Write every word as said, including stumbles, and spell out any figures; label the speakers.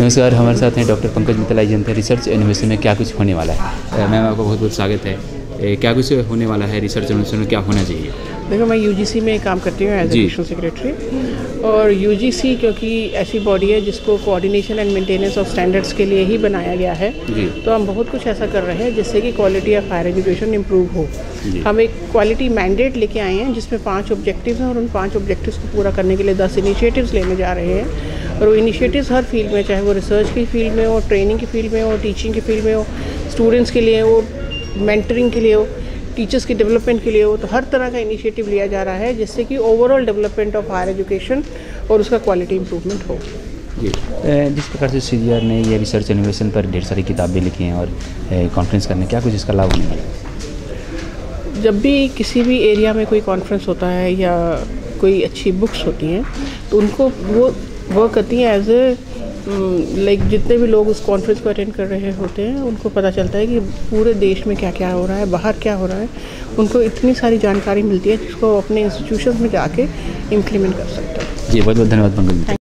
Speaker 1: नमस्कार, हमारे साथ हैं डॉक्टर पंकज मित्तल, जानते हैं रिसर्च इनोवेशन में क्या कुछ होने वाला है। मैम आपका बहुत बहुत स्वागत है। क्या कुछ होने वाला है रिसर्च इनोवेशन में, क्या होना चाहिए?
Speaker 2: देखो, मैं यूजीसी में काम करती हूँ एज एडिशनल सेक्रेटरी, और यूजीसी क्योंकि ऐसी बॉडी है जिसको coordination and maintenance of standards के लिए ही बनाया गया है, तो हम बहुत कुछ ऐसा कर रहे हैं जिससे कि quality of higher education improve हो। हम एक क्वालिटी मैंडेट लेके आए हैं जिसमें पांच ऑब्जेक्टिव्स हैं, और उन पांच ऑब्जेक्टिव्स को पूरा करने के लिए दस इनिशिएटिव्स लेने जा रहे हैं। और वो इनिशिएटिव्स हर फील्ड में, चाहे वो रिसर्च की फील्ड में हो, ट्रेनिंग की फील्ड में हो, टीचिंग की फील्ड में हो, स्टूडेंट्स के लिए हो, मेंटरिंग के लिए हो, टीचर्स की डेवलपमेंट के लिए हो, तो हर तरह का इनिशिएटिव लिया जा रहा है जिससे कि overall development of higher education और उसका क्वालिटी इंप्रूवमेंट हो।
Speaker 1: जी, जिस प्रकार से सीजीआर ने ये रिसर्च इनोवेशन पर ढेर सारी किताबें लिखी हैं और कॉन्फ्रेंस करने, क्या कुछ इसका लाभ होने वाला है?
Speaker 2: जब भी किसी भी एरिया में कोई कॉन्फ्रेंस होता है या कोई अच्छी बुक्स होती हैं तो उनको वो वर्क करती हैं एज ए लाइक जितने भी लोग उस कॉन्फ्रेंस को अटेंड कर रहे होते हैं उनको पता चलता है कि पूरे देश में क्या क्या हो रहा है, बाहर क्या हो रहा है। उनको इतनी सारी जानकारी मिलती है जिसको अपने इंस्टीट्यूशन में जाके इम्प्लीमेंट कर सकते हैं।
Speaker 1: जी, बहुत बहुत धन्यवाद पंकज।